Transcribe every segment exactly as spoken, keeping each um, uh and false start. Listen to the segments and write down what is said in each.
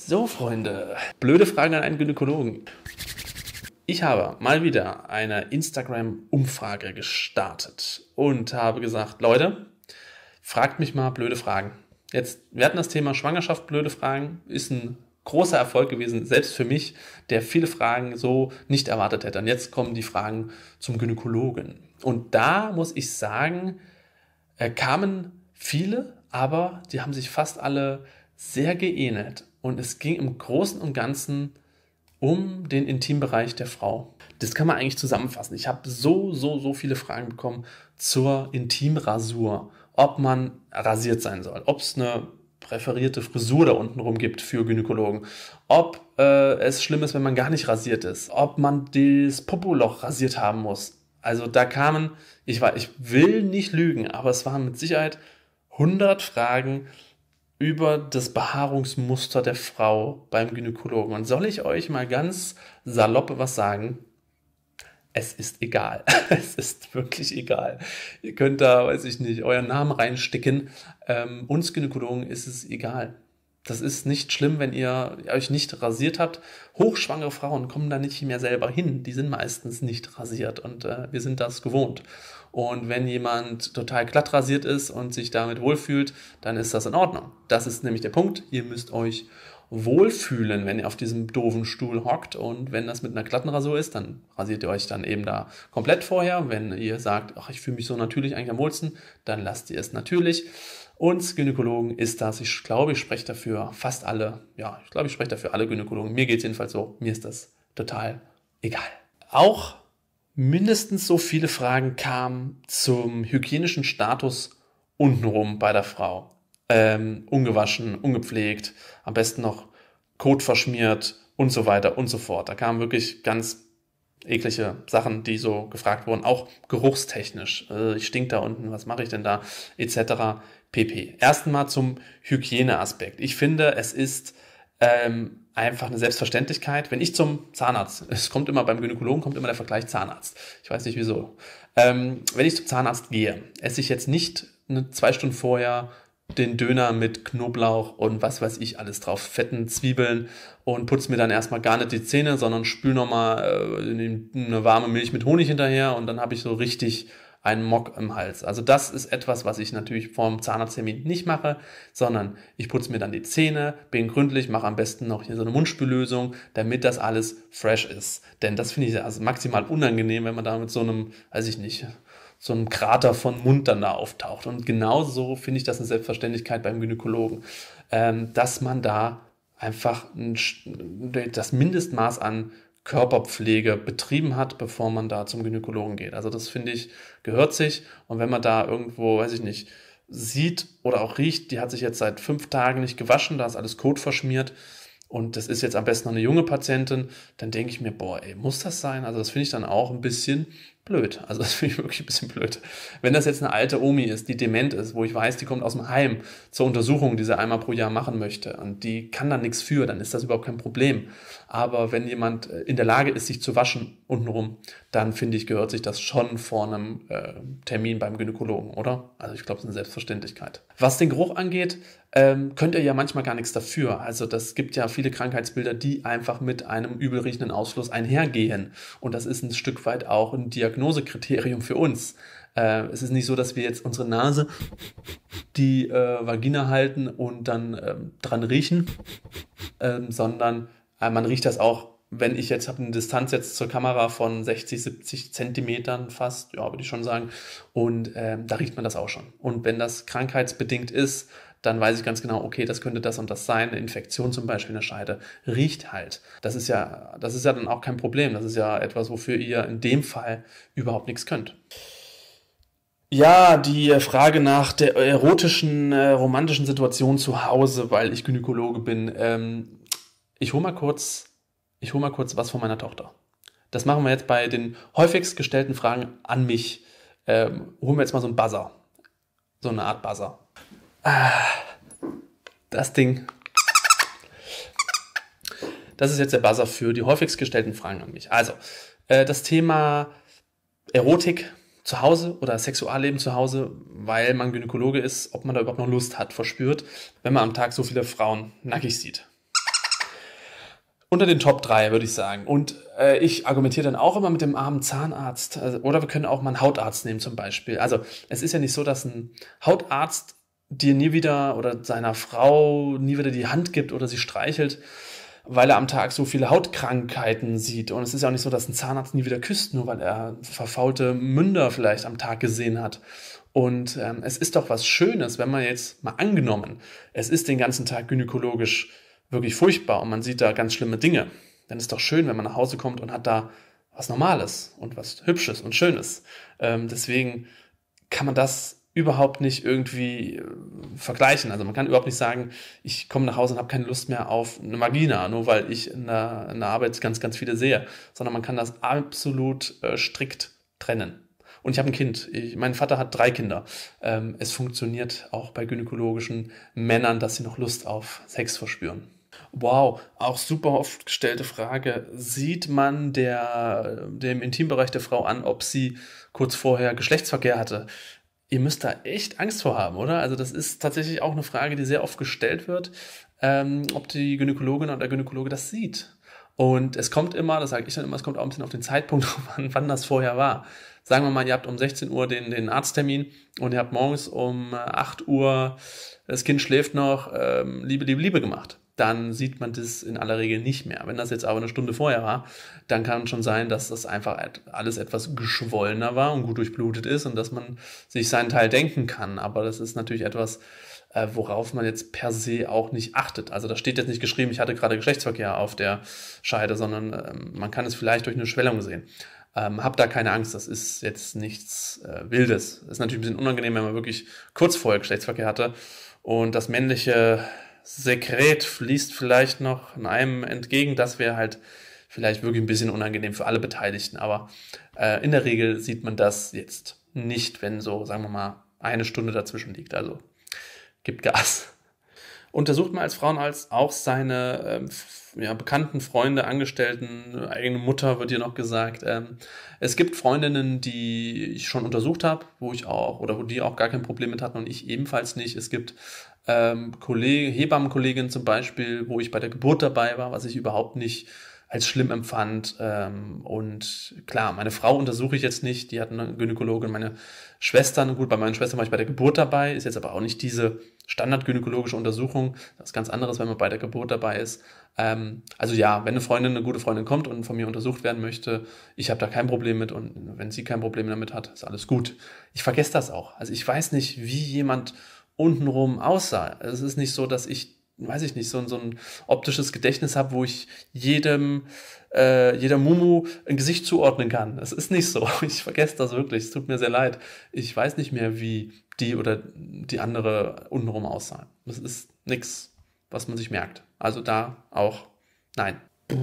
So, Freunde, blöde Frage an einen Gynäkologen. Ich habe mal wieder eine Instagram-Umfrage gestartet und habe gesagt, Leute, fragt mich mal blöde Fragen. Jetzt, wir hatten das Thema Schwangerschaft, blöde Fragen, ist ein großer Erfolg gewesen, selbst für mich, der viele Fragen so nicht erwartet hätte. Und jetzt kommen die Fragen zum Gynäkologen. Und da muss ich sagen, äh, kamen viele, aber die haben sich fast alle sehr geähnelt. Und es ging im Großen und Ganzen um den Intimbereich der Frau. Das kann man eigentlich zusammenfassen. Ich habe so, so, so viele Fragen bekommen zur Intimrasur. Ob man rasiert sein soll, ob es eine präferierte Frisur da unten rum gibt für Gynäkologen, ob äh, es schlimm ist, wenn man gar nicht rasiert ist, ob man das Popoloch rasiert haben muss. Also da kamen, ich, war, ich will nicht lügen, aber es waren mit Sicherheit hundert Fragen über das Behaarungsmuster der Frau beim Gynäkologen. Und soll ich euch mal ganz salopp was sagen? Es ist egal. Es ist wirklich egal. Ihr könnt da, weiß ich nicht, euren Namen reinsticken. Ähm, uns Gynäkologen ist es egal. Das ist nicht schlimm, wenn ihr euch nicht rasiert habt. Hochschwangere Frauen kommen da nicht mehr selber hin. Die sind meistens nicht rasiert und äh, wir sind das gewohnt. Und wenn jemand total glatt rasiert ist und sich damit wohlfühlt, dann ist das in Ordnung. Das ist nämlich der Punkt. Ihr müsst euch wohlfühlen, wenn ihr auf diesem doofen Stuhl hockt, und wenn das mit einer glatten Rasur ist, dann rasiert ihr euch dann eben da komplett vorher. Wenn ihr sagt, ach, ich fühle mich so natürlich eigentlich am wohlsten, dann lasst ihr es natürlich. Uns Gynäkologen ist das, ich glaube, ich spreche dafür fast alle, ja, ich glaube, ich spreche dafür alle Gynäkologen. Mir geht es jedenfalls so, mir ist das total egal. Auch mindestens so viele Fragen kamen zum hygienischen Status untenrum bei der Frau. Ähm, ungewaschen, ungepflegt, am besten noch Kot verschmiert und so weiter und so fort. Da kamen wirklich ganz eklige Sachen, die so gefragt wurden, auch geruchstechnisch. Äh, ich stink da unten, was mache ich denn da, et cetera pp. Erst mal zum Hygieneaspekt. Ich finde, es ist ähm, einfach eine Selbstverständlichkeit. Wenn ich zum Zahnarzt, es kommt immer beim Gynäkologen, kommt immer der Vergleich Zahnarzt. Ich weiß nicht wieso. Ähm, wenn ich zum Zahnarzt gehe, esse ich jetzt nicht eine, zwei Stunden vorher den Döner mit Knoblauch und was weiß ich alles drauf, fetten Zwiebeln, und putze mir dann erstmal gar nicht die Zähne, sondern spül nochmal äh, eine warme Milch mit Honig hinterher, und dann habe ich so richtig einen Mock im Hals. Also das ist etwas, was ich natürlich vor dem Zahnarzttermin nicht mache, sondern ich putze mir dann die Zähne, bin gründlich, mache am besten noch hier so eine Mundspüllösung, damit das alles fresh ist. Denn das finde ich also maximal unangenehm, wenn man da mit so einem, weiß ich nicht, so einem Krater von Mund dann da auftaucht. Und genauso finde ich das eine Selbstverständlichkeit beim Gynäkologen, ähm, dass man da einfach ein, das Mindestmaß an Körperpflege betrieben hat, bevor man da zum Gynäkologen geht. Also das finde ich, gehört sich. Und wenn man da irgendwo, weiß ich nicht, sieht oder auch riecht, die hat sich jetzt seit fünf Tagen nicht gewaschen, da ist alles Kot verschmiert, und das ist jetzt am besten noch eine junge Patientin, dann denke ich mir, boah, ey, muss das sein? Also das finde ich dann auch ein bisschen blöd. Also das finde ich wirklich ein bisschen blöd. Wenn das jetzt eine alte Omi ist, die dement ist, wo ich weiß, die kommt aus dem Heim zur Untersuchung, die sie einmal pro Jahr machen möchte, und die kann da nichts für, dann ist das überhaupt kein Problem. Aber wenn jemand in der Lage ist, sich zu waschen untenrum, dann finde ich, gehört sich das schon vor einem äh, Termin beim Gynäkologen, oder? Also ich glaube, es ist eine Selbstverständlichkeit. Was den Geruch angeht, ähm, könnt ihr ja manchmal gar nichts dafür. Also das gibt ja viele Krankheitsbilder, die einfach mit einem übelriechenden Ausfluss einhergehen. Und das ist ein Stück weit auch ein Diagnosekriterium für uns. Äh, es ist nicht so, dass wir jetzt unsere Nase, die äh, Vagina halten und dann äh, dran riechen, äh, sondern äh, man riecht das auch, wenn ich jetzt habe eine Distanz jetzt zur Kamera von sechzig, siebzig Zentimetern fast, ja, würde ich schon sagen, und äh, da riecht man das auch schon. Und wenn das krankheitsbedingt ist, dann weiß ich ganz genau, okay, das könnte das und das sein, eine Infektion zum Beispiel in der Scheide, riecht halt. Das ist ja, das ist ja dann auch kein Problem. Das ist ja etwas, wofür ihr in dem Fall überhaupt nichts könnt. Ja, die Frage nach der erotischen, äh, romantischen Situation zu Hause, weil ich Gynäkologe bin. Ähm, ich hole mal kurz, ich hole mal kurz was von meiner Tochter. Das machen wir jetzt bei den häufigst gestellten Fragen an mich. Ähm, holen wir jetzt mal so einen Buzzer. So eine Art Buzzer. Das Ding. Das ist jetzt der Buzzer für die häufigst gestellten Fragen an mich. Also, äh, das Thema Erotik zu Hause oder Sexualleben zu Hause, weil man Gynäkologe ist, ob man da überhaupt noch Lust hat, verspürt, wenn man am Tag so viele Frauen nackig sieht. unter den Top drei, würde ich sagen. Und äh, ich argumentiere dann auch immer mit dem armen Zahnarzt. Also, oder wir können auch mal einen Hautarzt nehmen zum Beispiel. Also es ist ja nicht so, dass ein Hautarzt dir nie wieder oder seiner Frau nie wieder die Hand gibt oder sie streichelt, weil er am Tag so viele Hautkrankheiten sieht. Und es ist ja auch nicht so, dass ein Zahnarzt nie wieder küsst, nur weil er verfaulte Münder vielleicht am Tag gesehen hat. Und ähm, es ist doch was Schönes, wenn man jetzt mal angenommen, es ist den ganzen Tag gynäkologisch wirklich furchtbar und man sieht da ganz schlimme Dinge. Dann ist doch schön, wenn man nach Hause kommt und hat da was Normales und was Hübsches und Schönes. Ähm, deswegen kann man das überhaupt nicht irgendwie äh, vergleichen. Also man kann überhaupt nicht sagen, ich komme nach Hause und habe keine Lust mehr auf eine Vagina, nur weil ich in der, in der Arbeit ganz, ganz viele sehe. Sondern man kann das absolut äh, strikt trennen. Und ich habe ein Kind. Ich, mein Vater hat drei Kinder. Ähm, es funktioniert auch bei gynäkologischen Männern, dass sie noch Lust auf Sex verspüren. Wow, auch super oft gestellte Frage. Sieht man der, dem Intimbereich der Frau an, ob sie kurz vorher Geschlechtsverkehr hatte? Ihr müsst da echt Angst vor haben, oder? Also das ist tatsächlich auch eine Frage, die sehr oft gestellt wird, ähm, ob die Gynäkologin oder der Gynäkologe das sieht. Und es kommt immer, das sage ich dann immer, es kommt auch ein bisschen auf den Zeitpunkt drauf an, wann das vorher war. Sagen wir mal, ihr habt um sechzehn Uhr den, den Arzttermin und ihr habt morgens um acht Uhr, das Kind schläft noch, ähm, Liebe, Liebe, Liebe gemacht. Dann sieht man das in aller Regel nicht mehr. Wenn das jetzt aber eine Stunde vorher war, dann kann es schon sein, dass das einfach alles etwas geschwollener war und gut durchblutet ist und dass man sich seinen Teil denken kann. Aber das ist natürlich etwas, äh, worauf man jetzt per se auch nicht achtet. Also da steht jetzt nicht geschrieben, ich hatte gerade Geschlechtsverkehr auf der Scheide, sondern ähm, man kann es vielleicht durch eine Schwellung sehen. Ähm, hab da keine Angst, das ist jetzt nichts äh, Wildes. Das ist natürlich ein bisschen unangenehm, wenn man wirklich kurz vorher Geschlechtsverkehr hatte und das männliche Sekret fließt vielleicht noch in einem entgegen. Das wäre halt vielleicht wirklich ein bisschen unangenehm für alle Beteiligten. Aber äh, in der Regel sieht man das jetzt nicht, wenn so, sagen wir mal, eine Stunde dazwischen liegt. Also gibt Gas. Untersucht man als Frauenarzt auch seine ähm, ja, bekannten Freunde, Angestellten, eigene Mutter wird hier noch gesagt. Ähm, es gibt Freundinnen, die ich schon untersucht habe, wo ich auch, oder wo die auch gar kein Problem mit hatten und ich ebenfalls nicht. Es gibt ähm, Kollege, Hebammenkolleginnen zum Beispiel, wo ich bei der Geburt dabei war, was ich überhaupt nicht als schlimm empfand. Ähm, und klar, meine Frau untersuche ich jetzt nicht, die hat eine Gynäkologin, meine Schwestern, gut, bei meinen Schwestern war ich bei der Geburt dabei, ist jetzt aber auch nicht diese standardgynäkologische Untersuchung, das ist ganz anderes, wenn man bei der Geburt dabei ist. Ähm, also ja, wenn eine Freundin, eine gute Freundin kommt und von mir untersucht werden möchte, ich habe da kein Problem mit und wenn sie kein Problem damit hat, ist alles gut. Ich vergesse das auch. Also ich weiß nicht, wie jemand untenrum aussah. Es ist nicht so, dass ich weiß ich nicht, so, so ein optisches Gedächtnis habe, wo ich jedem, äh, jeder Mumu ein Gesicht zuordnen kann. Es ist nicht so. Ich vergesse das wirklich. Es tut mir sehr leid. Ich weiß nicht mehr, wie die oder die andere untenrum aussahen. Das ist nichts, was man sich merkt. Also da auch nein.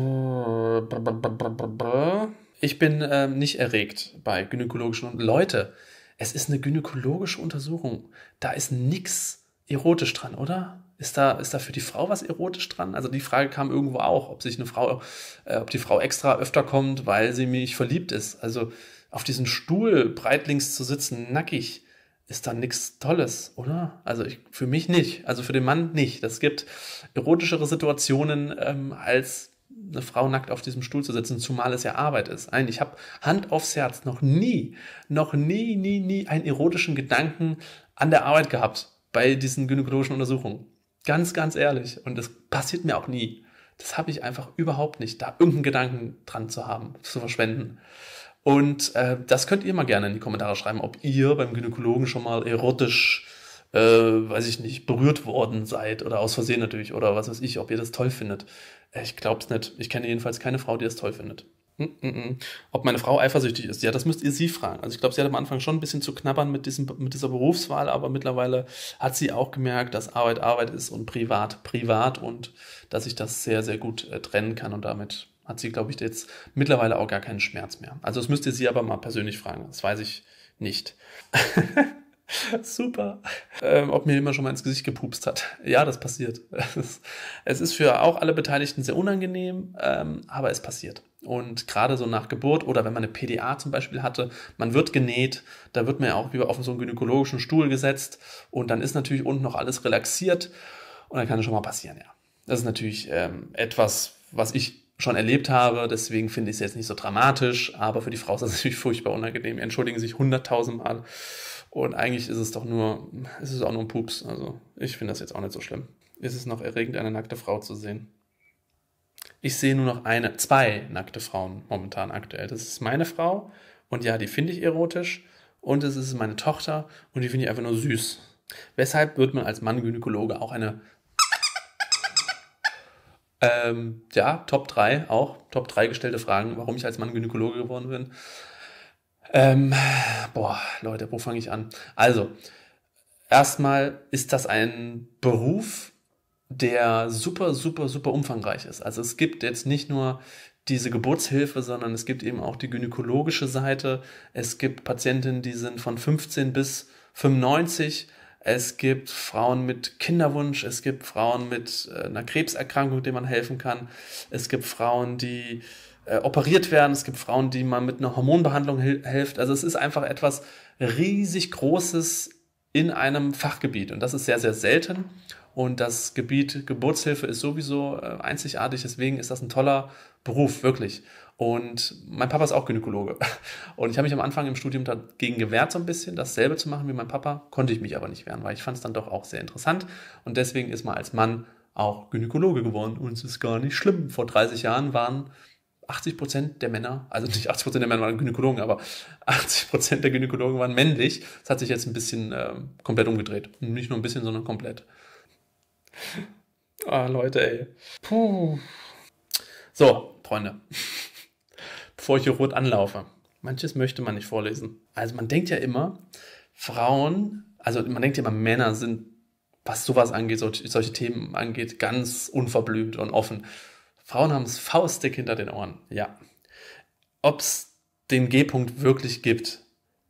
Ich bin äh, nicht erregt bei gynäkologischen Leute. Es ist eine gynäkologische Untersuchung. Da ist nichts erotisch dran, oder? Ist da, ist da für die Frau was erotisch dran? Also die Frage kam irgendwo auch, ob sich eine Frau, äh, ob die Frau extra öfter kommt, weil sie mich verliebt ist. Also auf diesem Stuhl breitlings zu sitzen, nackig, ist da nichts Tolles, oder? Also ich, für mich nicht. Also für den Mann nicht. Es gibt erotischere Situationen, ähm, als eine Frau nackt auf diesem Stuhl zu sitzen, zumal es ja Arbeit ist. Nein, ich habe Hand aufs Herz noch nie, noch nie, nie, nie einen erotischen Gedanken an der Arbeit gehabt bei diesen gynäkologischen Untersuchungen. Ganz, ganz ehrlich. Und das passiert mir auch nie. Das habe ich einfach überhaupt nicht, da irgendeinen Gedanken dran zu haben, zu verschwenden. Und äh, das könnt ihr mal gerne in die Kommentare schreiben, ob ihr beim Gynäkologen schon mal erotisch, äh, weiß ich nicht, berührt worden seid oder aus Versehen natürlich oder was weiß ich, ob ihr das toll findet. Äh, ich glaub's nicht. Ich kenne jedenfalls keine Frau, die das toll findet. Mm-mm. Ob meine Frau eifersüchtig ist, ja, das müsst ihr sie fragen. Also ich glaube, sie hat am Anfang schon ein bisschen zu knabbern mit, diesem, mit dieser Berufswahl, aber mittlerweile hat sie auch gemerkt, dass Arbeit Arbeit ist und Privat Privat und dass ich das sehr, sehr gut äh, trennen kann und damit hat sie, glaube ich, jetzt mittlerweile auch gar keinen Schmerz mehr. Also das müsst ihr sie aber mal persönlich fragen, das weiß ich nicht. Super. Ähm, ob mir jemand schon mal ins Gesicht gepupst hat. Ja, das passiert. Es ist, es ist für auch alle Beteiligten sehr unangenehm, ähm, aber es passiert. Und gerade so nach Geburt oder wenn man eine P D A zum Beispiel hatte, man wird genäht, da wird man ja auch wie auf so einen gynäkologischen Stuhl gesetzt und dann ist natürlich unten noch alles relaxiert und dann kann es schon mal passieren, ja. Das ist natürlich ähm, etwas, was ich schon erlebt habe. Deswegen finde ich es jetzt nicht so dramatisch. Aber für die Frau ist das natürlich furchtbar unangenehm. Die entschuldigen sich hunderttausend Mal. Und eigentlich ist es doch nur, ist es auch nur ein Pups. Also ich finde das jetzt auch nicht so schlimm. Ist es noch erregend, eine nackte Frau zu sehen? Ich sehe nur noch eine, zwei nackte Frauen momentan aktuell. Das ist meine Frau und ja, die finde ich erotisch. Und es ist meine Tochter und die finde ich einfach nur süß. Weshalb wird man als Mann Gynäkologe auch eine, ähm, ja, Top drei auch, Top drei gestellte Fragen, warum ich als Mann Gynäkologe geworden bin. Ähm, boah, Leute, wo fange ich an? Also, erstmal ist das ein Beruf, der super, super, super umfangreich ist. Also es gibt jetzt nicht nur diese Geburtshilfe, sondern es gibt eben auch die gynäkologische Seite. Es gibt Patientinnen, die sind von fünfzehn bis fünfundneunzig. Es gibt Frauen mit Kinderwunsch. Es gibt Frauen mit äh, einer Krebserkrankung, denen man helfen kann. Es gibt Frauen, die äh, operiert werden. Es gibt Frauen, die man mit einer Hormonbehandlung hil- hilft. Also es ist einfach etwas riesig Großes in einem Fachgebiet. Und das ist sehr, sehr selten. Und das Gebiet Geburtshilfe ist sowieso äh, einzigartig, deswegen ist das ein toller Beruf, wirklich. Und mein Papa ist auch Gynäkologe. Und ich habe mich am Anfang im Studium dagegen gewehrt, so ein bisschen, dasselbe zu machen wie mein Papa. Konnte ich mich aber nicht wehren, weil ich fand es dann doch auch sehr interessant. Und deswegen ist man als Mann auch Gynäkologe geworden. Und es ist gar nicht schlimm. Vor dreißig Jahren waren achtzig Prozent der Männer, also nicht achtzig Prozent der Männer waren Gynäkologen, aber achtzig Prozent der Gynäkologen waren männlich. Das hat sich jetzt ein bisschen äh, komplett umgedreht. Nicht nur ein bisschen, sondern komplett. Ah, Leute, ey. Puh. So, Freunde. Bevor ich hier rot anlaufe. Manches möchte man nicht vorlesen. Also man denkt ja immer, Frauen, also man denkt ja immer, Männer sind, was sowas angeht, solche, solche Themen angeht, ganz unverblümt und offen. Frauen haben es faustdick hinter den Ohren. Ja. Ob es den G-Punkt wirklich gibt,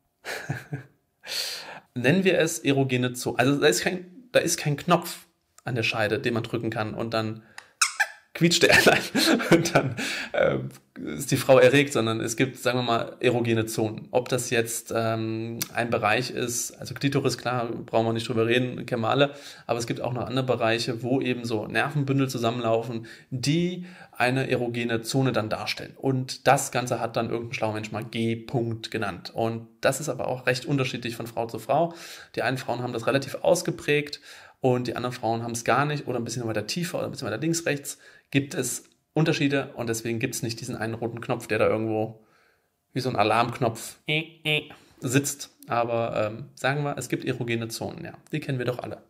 nennen wir es erogene Zone. Also da ist kein, da ist kein Knopf an der Scheide, den man drücken kann und dann quietscht der allein und dann äh, ist die Frau erregt, sondern es gibt, sagen wir mal, erogene Zonen. Ob das jetzt ähm, ein Bereich ist, also Klitoris, klar, brauchen wir nicht drüber reden, kennen wir alle, aber es gibt auch noch andere Bereiche, wo eben so Nervenbündel zusammenlaufen, die eine erogene Zone dann darstellen. Und das Ganze hat dann irgendein schlauer Mensch mal G-Punkt genannt. Und das ist aber auch recht unterschiedlich von Frau zu Frau. Die einen Frauen haben das relativ ausgeprägt, und die anderen Frauen haben es gar nicht oder ein bisschen weiter tiefer oder ein bisschen weiter links, rechts, gibt es Unterschiede und deswegen gibt es nicht diesen einen roten Knopf, der da irgendwo wie so ein Alarmknopf sitzt. Aber ähm, sagen wir, es gibt erogene Zonen, ja, die kennen wir doch alle.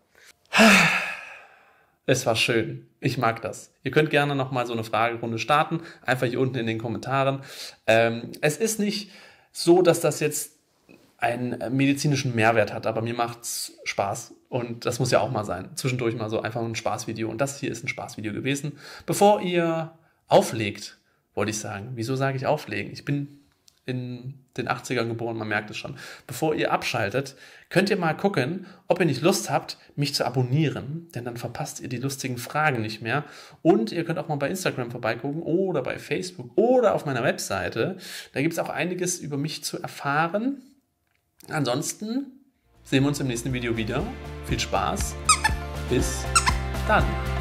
Es war schön, ich mag das. Ihr könnt gerne nochmal so eine Fragerunde starten, einfach hier unten in den Kommentaren. Ähm, es ist nicht so, dass das jetzt einen medizinischen Mehrwert hat, aber mir macht's Spaß und das muss ja auch mal sein. Zwischendurch mal so einfach ein Spaßvideo und das hier ist ein Spaßvideo gewesen. Bevor ihr auflegt, wollte ich sagen. Wieso sage ich auflegen? Ich bin in den achtzigern geboren, man merkt es schon. Bevor ihr abschaltet, könnt ihr mal gucken, ob ihr nicht Lust habt, mich zu abonnieren, denn dann verpasst ihr die lustigen Fragen nicht mehr. Und ihr könnt auch mal bei Instagram vorbeigucken oder bei Facebook oder auf meiner Webseite. Da gibt es auch einiges über mich zu erfahren. Ansonsten sehen wir uns im nächsten Video wieder. Viel Spaß. Bis dann.